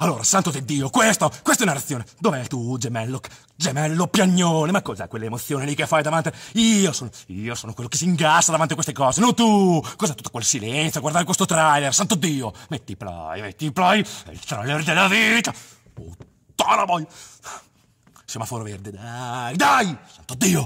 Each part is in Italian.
Allora, santo di Dio, questa è una reazione. Dov'è tu, gemello? Gemello piagnone, ma cos'è quell'emozione lì che fai davanti? Io sono quello che si ingassa davanti a queste cose, non tu! Cos'è tutto quel silenzio a guardare questo trailer? Santo Dio! Metti play, è il trailer della vita! Puttana boia! Semaforo verde, dai! Santo Dio!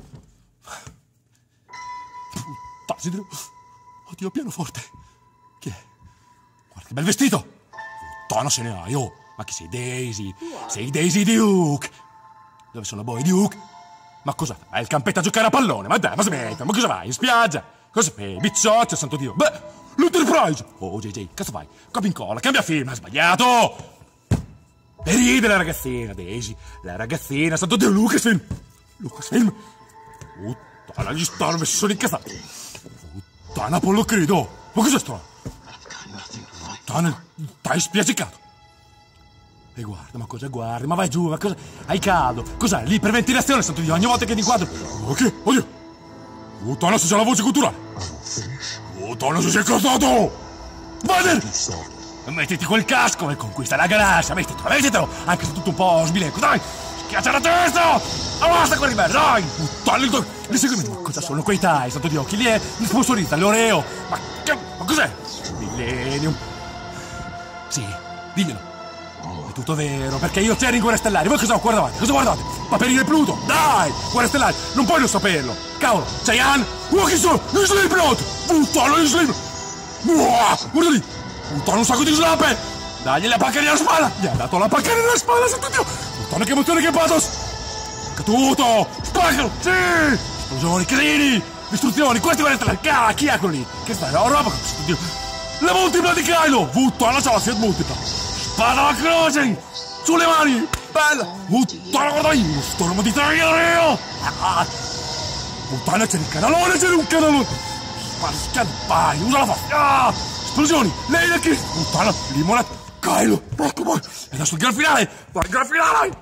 Puttana, oddio, pianoforte! Chi è? Guarda che bel vestito! Puttana se ne hai, oh! Ma che sei Daisy? Sei Daisy Duke! Dove sono Boy Duke? Ma cosa fai? Hai il campetto a giocare a pallone? Ma dai, ma smetti! Ma cosa vai? In spiaggia? Cosa fai? Bizzoccio, santo Dio! Beh, l'Enterprise! Oh, JJ, cosa fai? Copia e incolla, cambia film, hai sbagliato! E ride la ragazzina, Daisy! La ragazzina, santo Dio, Lucasfilm! Lucasfilm! Puttana, gli stanno messi sono incazzati! Puttana, Apollo credo! Ma cos'è sto? Puttana, t'hai spiaggicato! E guarda, ma cosa guardi? Ma vai giù, ma cosa... Hai caldo? Cos'è? L'iperventilazione, santo Dio, ogni volta che ti inquadro... Ma che? Oddio! Puttana, se c'è la voce culturale! Puttana, se sei casato! Vader! Mettiti quel casco e conquista la galassia, mettitelo! Anche se tutto un po' sbilenco, dai! Schiaccia la testa! Basta con me, dai! Puttana, li segui, ma cosa sono quei tai, santo Dio? Chi li è? Li sponsorizza, l'Oreo! Ma cos'è? Millennium! Sì, diglielo! È tutto vero, perché io c'ero in Guerre Stellari. Voi cosa guardate? Cosa guardate? Paperino Pluto! Dai! Guerre Stellari! Non puoi non saperlo! Cavolo! Cheyenne! Chi sono? Gli Slipknot! Puttana, gli Slipknot! Guarda lì! Puttana, un sacco di slappe! Dagli la pacca nella spalla! Gli ha dato la pacca nella spalla, santo Dio! Puttana, che emozione, che pathos! Caduto! Spaccalo! Sì! Esplosioni, casini! Distruzioni! Questi Guerre Stellari! Chi è quello lì? Che sta? La roba, santo Dio! La multipla di Kylo! Puttana, c'ha la Fiat multipla! Spada alla croce! Sulle mani! Bella! Puttana, guarda lì! Uno stormo di traiero! Puttana, c'è un canalone! Spada, vai! Usa la forza! Esplosioni! Lei da chi? Puttana, limonata! Kylo! Porco boy! E adesso il gran finale! Vai, il gran finale!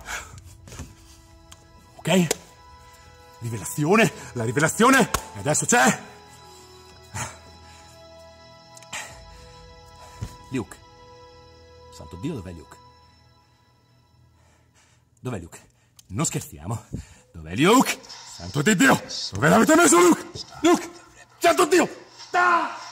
Ok? Rivelazione! La rivelazione! E adesso c'è... Luke. Santo Dio, dov'è Luke? Dov'è Luke? Non scherziamo. Dov'è Luke? Santo Dio! Dove l'avete messo Luke? Luke! Santo Dio! Ah!